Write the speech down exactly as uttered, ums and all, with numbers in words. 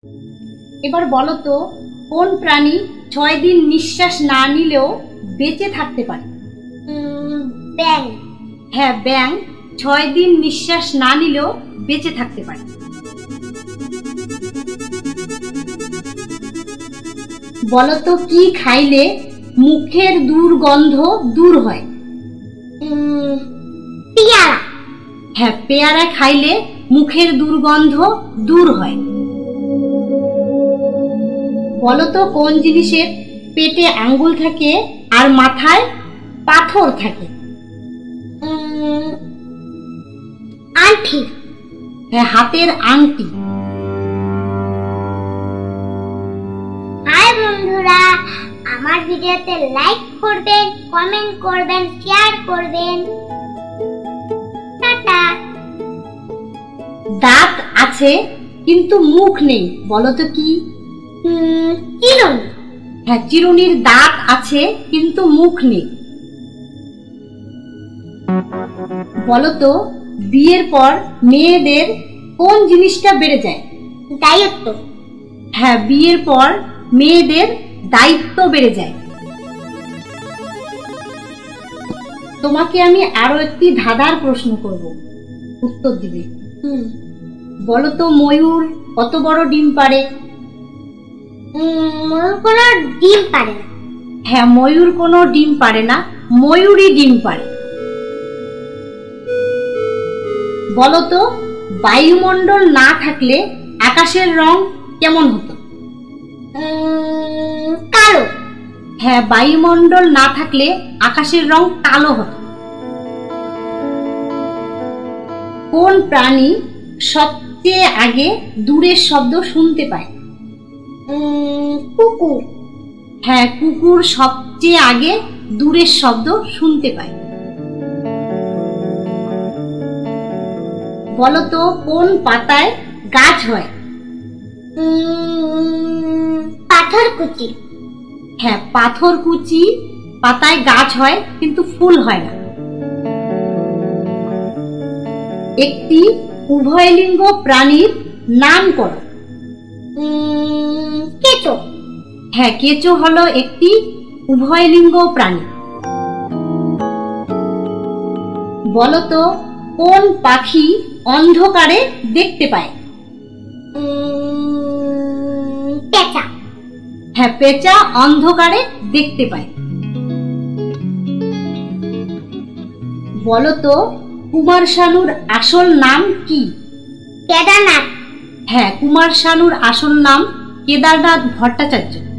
এবার বলো তো কোন প্রাণী ছয় দিন নিঃশ্বাস না নিলেও বেঁচে থাকতে পারে? ব্যাং। হ্যাঁ, ব্যাং ছয় দিন নিঃশ্বাস না নিলেও বেঁচে থাকতে পারে। বলো তো কি খাইলে মুখের দুর্গন্ধ দূর হয়? পেয়ারা। হ্যাঁ, পেয়ারা খাইলে মুখের দুর্গন্ধ দূর হয়। বলো তো কোন জিনিসের পেটে আঙ্গুল থাকে আর মাথায় পাথর থাকে? আংটি। হ্যাঁ, হাতের আংটি। হাই বন্ধুরা, আমার ভিডিওতে লাইক করবেন, কমেন্ট করবেন, শেয়ার করবেন। টাটা। দাঁত আছে কিন্তু মুখ নেই, বলো তো কি? চিরুনি। হ্যাঁ, চিরুনির দাঁত আছে কিন্তু মুখ নেই। বলো তো বিয়ের পর মেয়েদের কোন জিনিসটা বেড়ে যায়? দায়িত্ব। হ্যাঁ, বিয়ের পর মেয়েদের দায়িত্ব বেড়ে যায়। তোমাকে আমি আরো একটি ধাঁধার প্রশ্ন করব, উত্তর দিবে। বলো তো ময়ূর কত বড় ডিম পাড়ে? ময়ূর কোনো ডিম পারে না। হ্যাঁ, ময়ূর কোনো ডিম পারে না, ময়ূরই ডিম পারে। বলো তো বায়ুমণ্ডল না থাকলে আকাশের রং কেমন হতো? কালো। হ্যাঁ, বায়ুমণ্ডল না থাকলে আকাশের রং কালো হতো। কোন প্রাণী সবচেয়ে আগে দূরের শব্দ শুনতে পায়? কুকুর। হ্যাঁ, কুকুর সবচেয়ে আগে দূরের শব্দ শুনতে পায়। বলো তো কোন পাতায় গাছ হয়? পাথরকুচি। হ্যাঁ, পাথরকুচি পাতায় গাছ হয় কিন্তু ফুল হয় না। একটি উভয়লিঙ্গ প্রাণীর নাম করো। কেঁচো। হ্যাঁ, কেঁচো হলো একটি উভয়লিঙ্গ প্রাণী। বলো তো কোন পাখি অন্ধকারে দেখতে পায়? পেঁচা। হ্যাঁ, পেঁচা অন্ধকারে দেখতে পায়। বলো তো কুমার শানুর আসল নাম কি? কেদারনাথ। হ্যাঁ, কুমার শানুর আসল নাম কেদারনাথ ভট্টাচার্য।